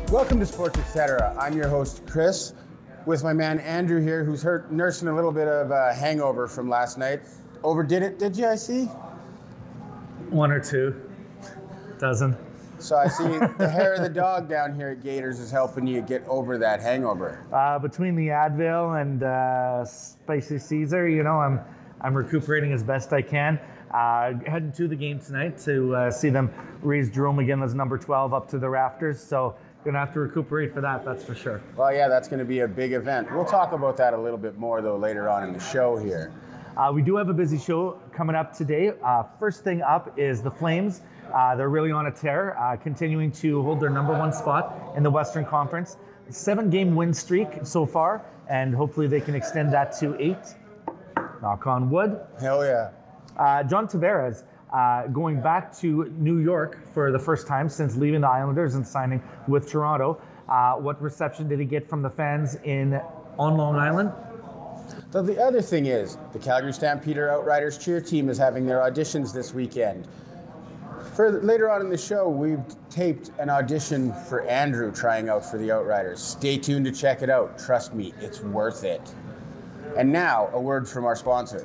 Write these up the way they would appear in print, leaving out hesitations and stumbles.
Welcome to Sports Etc. I'm your host, Chris, with my man Andrew here, who's nursing a little bit of a hangover from last night. Overdid it, did you, I see? One or two. Dozen. So I see the hair of the dog down here at Gators is helping you get over that hangover. Between the Advil and spicy Caesar, you know, I'm recuperating as best I can. Heading to the game tonight to see them raise Jerome Iginla's number 12 up to the rafters. So gonna have to recuperate for that, that's for sure. Well, yeah, that's going to be a big event. We'll talk about that a little bit more, though, later on in the show here. We do have a busy show coming up today. First thing up is the Flames. They're really on a tear, continuing to hold their number one spot in the Western Conference. 7-game win streak so far, and hopefully they can extend that to 8. Knock on wood. Hell yeah. John Tavares going back to New York for the first time since leaving the Islanders and signing with Toronto. What reception did he get from the fans on Long Island? So the other thing is, the Calgary Stampeder Outriders cheer team is having their auditions this weekend. Later on in the show, we've taped an audition for Andrew trying out for the Outriders. Stay tuned to check it out. Trust me, it's worth it. And now, a word from our sponsor.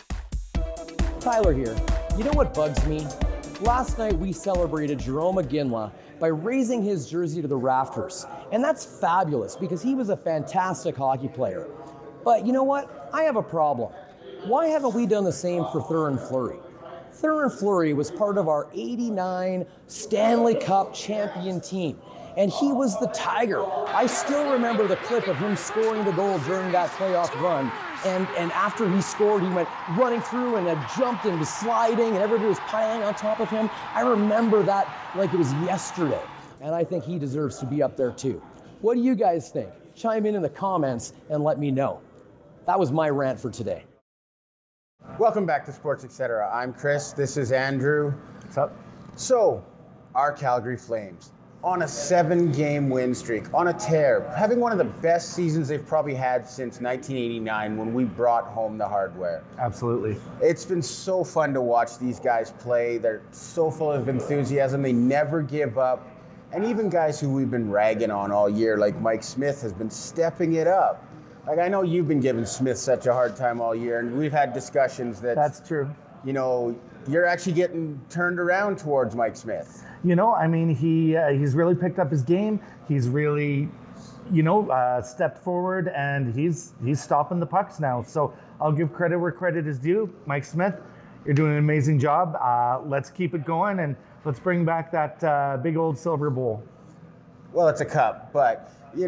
Tyler here. You know what bugs me? Last night we celebrated Jerome Iginla by raising his jersey to the rafters. And that's fabulous because he was a fantastic hockey player. But you know what? I have a problem. Why haven't we done the same for Theoren Fleury? Theoren Fleury was part of our '89 Stanley Cup champion team, and he was the Tiger. I still remember the clip of him scoring the goal during that playoff run, and after he scored, he went running through and had jumped and was sliding, and everybody was piling on top of him. I remember that like it was yesterday, and I think he deserves to be up there too. What do you guys think? Chime in the comments and let me know. That was my rant for today. Welcome back to Sports Etc. I'm Chris. This is Andrew. What's up? So, our Calgary Flames on a 7-game win streak, on a tear, having one of the best seasons they've probably had since 1989 when we brought home the hardware. Absolutely. It's been so fun to watch these guys play. They're so full of enthusiasm. They never give up. And even guys who we've been ragging on all year, like Mike Smith, has been stepping it up. Like, I know you've been giving Smith such a hard time all year, and we've had discussions that... That's true. You know, you're actually getting turned around towards Mike Smith. You know, I mean, he's really picked up his game. He's really, stepped forward, and he's stopping the pucks now. So I'll give credit where credit is due. Mike Smith, you're doing an amazing job. Let's keep it going, and let's bring back that big old silver bowl. Well, it's a cup, but,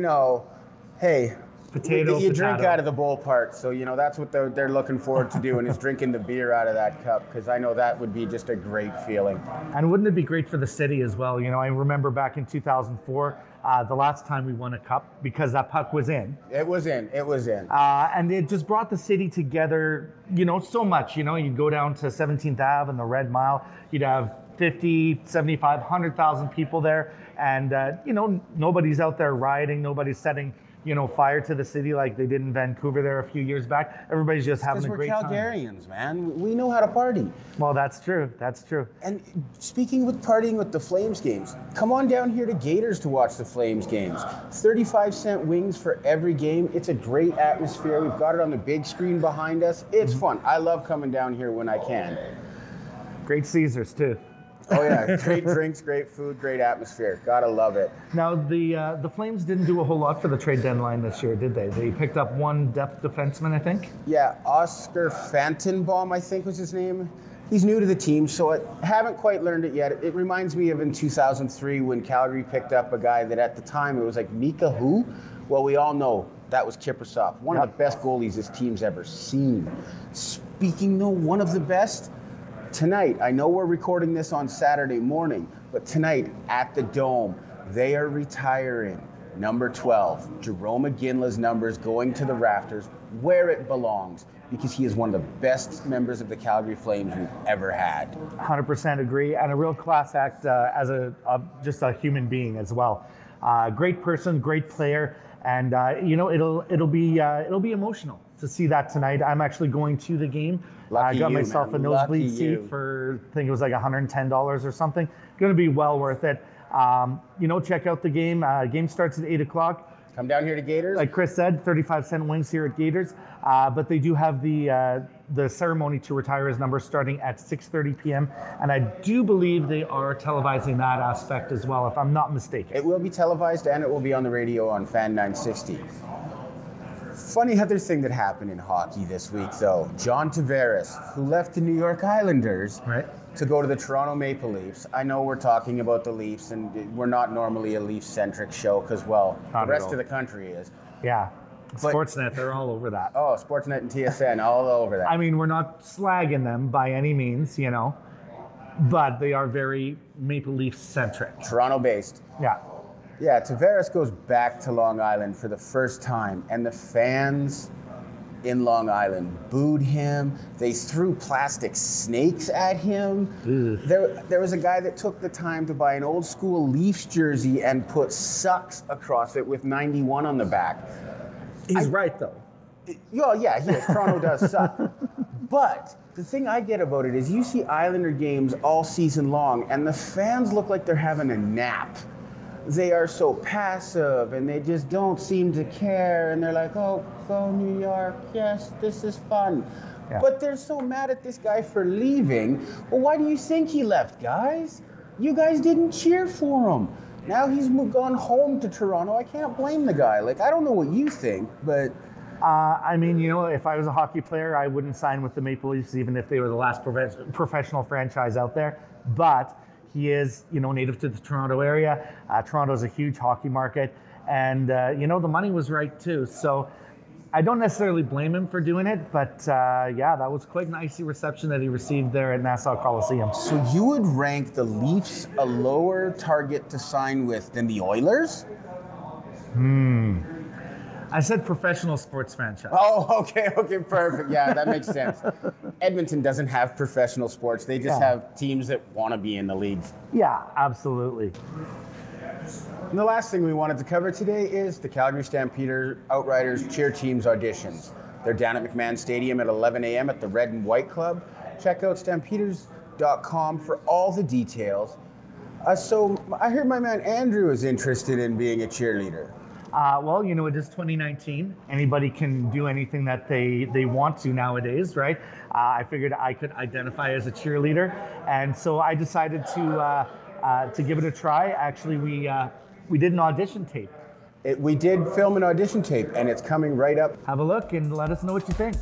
hey... You drink out of the bowl part, so that's what they're looking forward to doing is drinking the beer out of that cup, because I know that would be just a great feeling. And wouldn't it be great for the city as well? I remember back in 2004, the last time we won a cup, because that puck was in. It was in. And it just brought the city together, so much. You'd go down to 17th Ave and the Red Mile, you'd have 50, 75, 100,000 people there, and nobody's out there rioting, nobody's setting fire to the city like they did in Vancouver there a few years back. Everybody's just having a great time. Because we're Calgarians, man. We know how to party. Well, that's true. That's true. And speaking with partying with the Flames games, come on down here to Gators to watch the Flames games. 35-cent wings for every game. It's a great atmosphere. We've got it on the big screen behind us. It's fun. I love coming down here when I can. Great Caesars, too. Oh yeah, great drinks, great food, great atmosphere. Gotta love it. Now the Flames didn't do a whole lot for the trade deadline this year, did they? They picked up one depth defenseman, I think. Yeah, Oscar Fantenbaum, I think was his name. He's new to the team, so I haven't quite learned it yet. It reminds me of in 2003 when Calgary picked up a guy that at the time it was like Mika who? Well, we all know that was Kiprusoff, one of the best goalies this team's ever seen. Speaking though, one of the best. Tonight, I know we're recording this on Saturday morning, but tonight at the Dome, they are retiring number 12. Jerome Iginla's number is going to the rafters where it belongs because he is one of the best members of the Calgary Flames we've ever had. 100% agree, and a real class act as just a human being as well. Great person, great player, and it'll be emotional to see that tonight. I'm actually going to the game. I got myself a nosebleed seat for, I think it was like $110 or something. Going to be well worth it. Check out the game. Game starts at 8 o'clock. Come down here to Gators. Like Chris said, 35-cent wings here at Gators. But they do have the ceremony to retire his number starting at 6:30 p.m. And I do believe they are televising that aspect as well, if I'm not mistaken. It will be televised and it will be on the radio on Fan 960. Funny other thing that happened in hockey this week, though. John Tavares, who left the New York Islanders to go to the Toronto Maple Leafs. I know we're talking about the Leafs, and we're not normally a Leaf-centric show because, well, the rest of the country is. Yeah. Sportsnet, they're all over that. Oh, Sportsnet and TSN, all over that. I mean, we're not slagging them by any means, but they are very Maple Leaf-centric. Toronto-based. Yeah. Yeah, Tavares goes back to Long Island for the first time, and the fans in Long Island booed him. They threw plastic snakes at him. There was a guy that took the time to buy an old school Leafs jersey and put sucks across it with 91 on the back. He's right, though. Yeah, Toronto does suck. But the thing I get about it is you see Islander games all season long, and the fans look like they're having a nap. They are so passive, and they just don't seem to care, and they're like, oh, go New York, yes, this is fun. Yeah. But they're so mad at this guy for leaving. Well, why do you think he left, guys? You guys didn't cheer for him. Now he's gone home to Toronto. I can't blame the guy. Like, I don't know what you think, but... if I was a hockey player, I wouldn't sign with the Maple Leafs, even if they were the last professional franchise out there. But he is, native to the Toronto area. Toronto's a huge hockey market. And, the money was right, too. So I don't necessarily blame him for doing it. But, that was quite an icy reception that he received there at Nassau Coliseum. So you would rank the Leafs a lower target to sign with than the Oilers? I said professional sports franchise. Oh, okay, perfect. Yeah, that makes sense. Edmonton doesn't have professional sports. They just have teams that want to be in the league. Yeah, absolutely. And the last thing we wanted to cover today is the Calgary Stampeders Outriders cheer teams auditions. They're down at McMahon Stadium at 11 a.m. at the Red and White Club. Check out stampeders.com for all the details. So I heard my man Andrew is interested in being a cheerleader. It is 2019. Anybody can do anything that they want to nowadays, right? I figured I could identify as a cheerleader, and so I decided to give it a try. Actually, we did an audition tape. We did film an audition tape, and it's coming right up. Have a look and let us know what you think.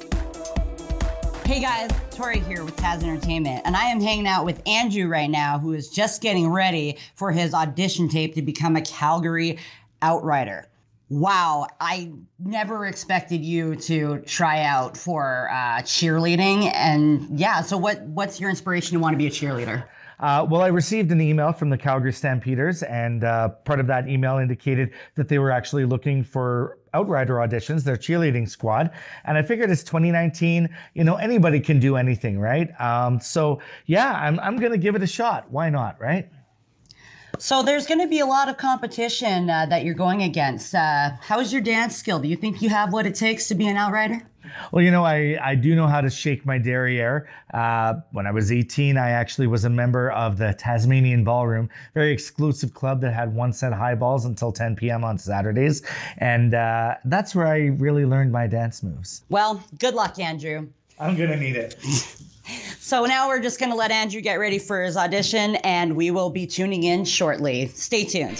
Hey guys, Tori here with Taz Entertainment, and I am hanging out with Andrew right now, who is just getting ready for his audition tape to become a Calgary Outrider. Wow, I never expected you to try out for cheerleading. And yeah, so what's your inspiration to want to be a cheerleader? I received an email from the Calgary Stampeders, and part of that email indicated that they were actually looking for Outrider auditions, their cheerleading squad. And I figured it's 2019, anybody can do anything, right? I'm going to give it a shot. Why not, right? So there's going to be a lot of competition that you're going against. How's your dance skill? Do you think you have what it takes to be an outrider? Well, I do know how to shake my derriere. When I was 18, I actually was a member of the Tasmanian Ballroom, very exclusive club that had one set of highballs until 10 p.m. on Saturdays. And that's where I really learned my dance moves. Well, good luck, Andrew. I'm going to need it. So now we're just going to let Andrew get ready for his audition, and we will be tuning in shortly. Stay tuned.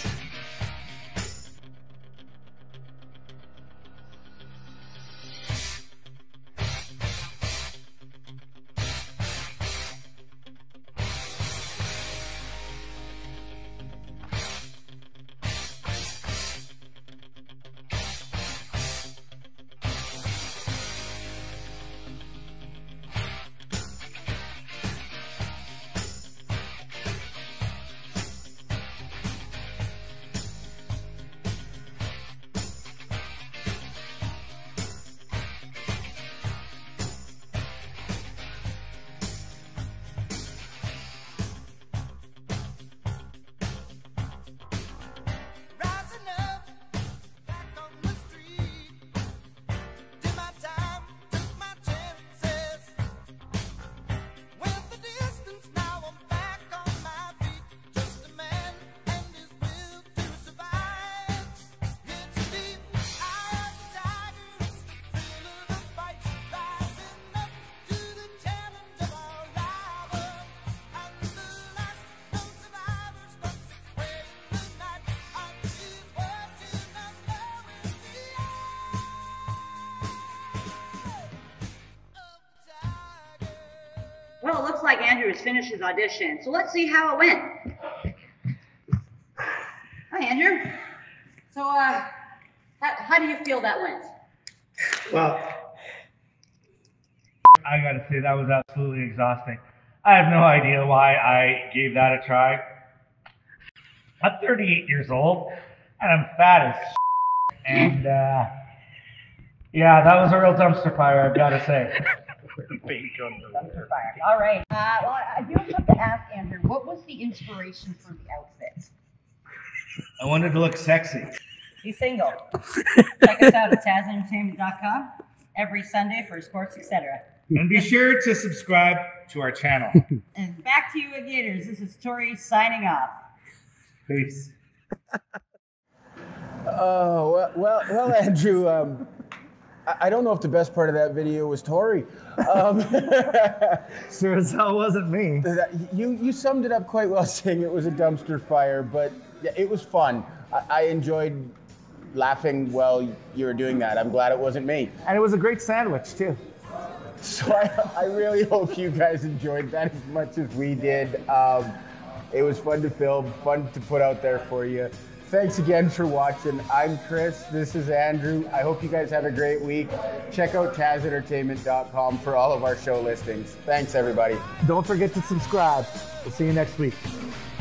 Well, it looks like Andrew has finished his audition, so let's see how it went. Hi, Andrew. So, how do you feel that went? Well, I gotta say that was absolutely exhausting. I have no idea why I gave that a try. I'm 38 years old and I'm fat as and yeah, that was a real dumpster fire, I've got to say. Dumpster fire. All right. Well, I do have to ask Andrew, what was the inspiration for the outfit? I wanted to look sexy. He's single. Check us out at TazEntertainment.com every Sunday for sports, etc. And be sure to subscribe to our channel. And back to you, Gators. This is Tori signing off. Peace. Oh, well, Andrew, I don't know if the best part of that video was Tori. Sure as hell wasn't me. You summed it up quite well saying it was a dumpster fire, but yeah, it was fun. I enjoyed laughing while you were doing that. I'm glad it wasn't me. And it was a great sandwich, too. So I really hope you guys enjoyed that as much as we did. It was fun to film, fun to put out there for you. Thanks again for watching. I'm Chris. This is Andrew. I hope you guys have a great week. Check out TazEntertainment.com for all of our show listings. Thanks, everybody. Don't forget to subscribe. We'll see you next week.